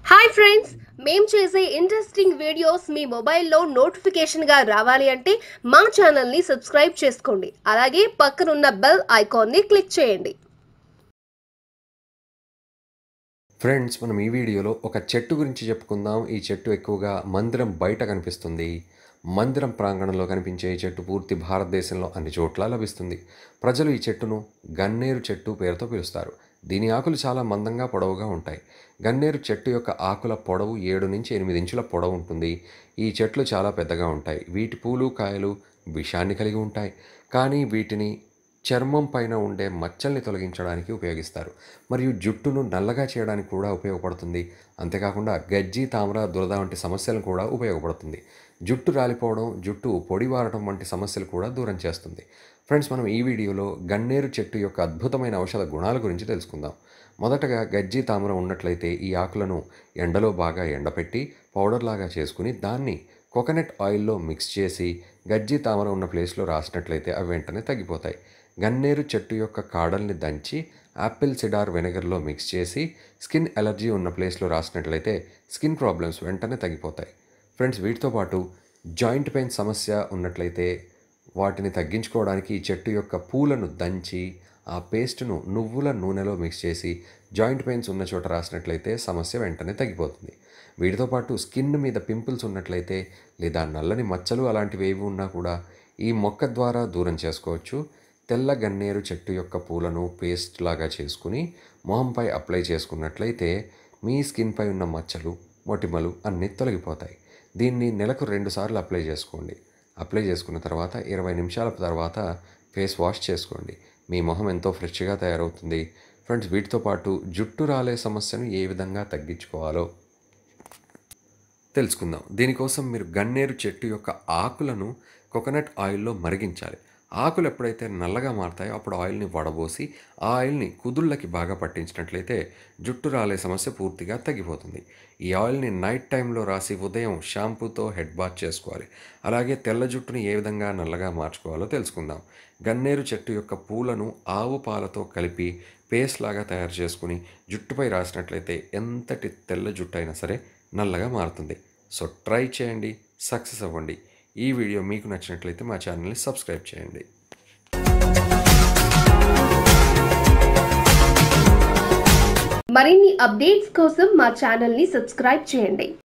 Hi friends, మేము చేసే interesting videos మీ మొబైల్లో నోటిఫికేషన్గా రావాలి అంటే మా ఛానల్ని సబ్స్క్రైబ్ చేసుకోండి. అలాగే పక్కనున్న బెల్ ఐకాన్ని క్లిక్ చేయండి. ఫ్రెండ్స్, మనం ఈ వీడియోలో ఒక చెట్టు గురించి చెప్పుకుందాం. ఈ చెట్టు ఎక్కువగా మందిరం బయట కనిపిస్తుంది. మందిరం ప్రాంగణంలో కనిపించే ఈ చెట్టు పూర్తి భారతదేశంలో అన్ని చోట్ల లభిస్తుంది. ప్రజలు ఈ చెట్టును గన్నేరు చెట్టు పేరుతో పిలుస్తారు. దీని ఆకులు చాలా మందంగా పొడవుగా ఉంటాయి. గన్నేరు చెట్టు యొక్క ఆకుల పొడవు 7 నుంచి 8 ఇంచుల పొడవు ఉంటుంది. ఈ చెట్లు చాలా పెద్దగా ఉంటాయి. వీటి పూలు కాయలు విషాన్ని కలిగి ఉంటాయి. కానీ వీటిని చర్మం పైన ఉండే మచ్చల్ని తొలగించడానికి ఉపయోగిస్తారు. మరియు జుట్టును నల్లగా చేయడానికి కూడా ఉపయోగపడుతుంది. అంతేకాకుండా గజ్జి, తామర, దురద వంటి సమస్యలను కూడా ఉపయోగపడుతుంది. జుట్టు రాలిపోవడం, జుట్టు పొడిబారటం వంటి సమస్యలు కూడా దూరం చేస్తుంది. ఫ్రెండ్స్, మనం ఈ వీడియోలో గన్నేరు చెట్టు యొక్క అద్భుతమైన ఔషధ గుణాల గురించి తెలుసుకుందాం. మొదటగా గజ్జి, తామర ఉన్నట్లయితే ఈ ఆకులను ఎండలో బాగా ఎండపెట్టి పౌడర్ లాగా చేసుకుని దాన్ని కోకోనట్ ఆయిల్లో మిక్స్ చేసి గజ్జి, తామర ఉన్న ప్లేస్లో రాసినట్లయితే అవి వెంటనే తగ్గిపోతాయి. గన్నేరు చెట్టు యొక్క కాడల్ని దంచి యాపిల్ సిడార్ వెనిగర్లో మిక్స్ చేసి స్కిన్ ఎలర్జీ ఉన్న ప్లేస్లో రాసినట్లయితే స్కిన్ ప్రాబ్లమ్స్ వెంటనే తగ్గిపోతాయి. ఫ్రెండ్స్, వీటితో పాటు జాయింట్ పెయిన్ సమస్య ఉన్నట్లయితే వాటిని తగ్గించుకోవడానికి ఈ చెట్టు యొక్క పూలను దంచి ఆ పేస్ట్ను నువ్వుల నూనెలో మిక్స్ చేసి జాయింట్ పెయిన్స్ ఉన్న చోట రాసినట్లయితే సమస్య వెంటనే తగ్గిపోతుంది. వీటితో పాటు స్కిన్ మీద పింపుల్స్ ఉన్నట్లయితే లేదా నల్లని మచ్చలు అలాంటివి ఏవి ఉన్నా కూడా ఈ మొక్క ద్వారా దూరం చేసుకోవచ్చు. తెల్ల గన్నేరు చెట్టు యొక్క పూలను పేస్ట్ లాగా చేసుకుని మొహంపై అప్లై చేసుకున్నట్లయితే మీ స్కిన్పై ఉన్న మచ్చలు, మొటిమలు అన్నీ తొలగిపోతాయి. దీన్ని నెలకు 2 సార్లు అప్లై చేసుకోండి. అప్లై చేసుకున్న తర్వాత 20 నిమిషాల తర్వాత ఫేస్ వాష్ చేసుకోండి. మీ మొహం ఎంతో ఫ్రెష్గా తయారవుతుంది. ఫ్రెండ్స్, వీటితో పాటు జుట్టు రాలే సమస్యను ఏ విధంగా తగ్గించుకోవాలో తెలుసుకుందాం. దీనికోసం మీరు గన్నేరు చెట్టు యొక్క ఆకులను కోకోనట్ ఆయిల్లో మరిగించాలి. ఆకులు ఎప్పుడైతే నల్లగా మారతాయో అప్పుడు ఆయిల్ని వడబోసి ఆ ఆయిల్ని కుదుళ్ళకి బాగా పట్టించినట్లయితే జుట్టు రాలే సమస్య పూర్తిగా తగ్గిపోతుంది. ఈ ఆయిల్ని నైట్ టైంలో రాసి ఉదయం షాంపూతో హెడ్ బాత్ చేసుకోవాలి. అలాగే తెల్ల జుట్టుని ఏ విధంగా నల్లగా మార్చుకోవాలో తెలుసుకుందాం. గన్నేరు చెట్టు యొక్క పూలను ఆవు పాలతో కలిపి పేస్ట్ లాగా తయారు చేసుకుని జుట్టుపై రాసినట్లయితే ఎంతటి తెల్ల జుట్టు అయినా సరే నల్లగా మారుతుంది. సో ట్రై చేయండి, సక్సెస్ అవ్వండి. ఈ వీడియో మీకు నచ్చినట్లయితే మా ఛానల్ని సబ్స్క్రైబ్ చేయండి. మరిన్ని అప్డేట్స్ కోసం మా ఛానల్ని సబ్స్క్రైబ్ చేయండి.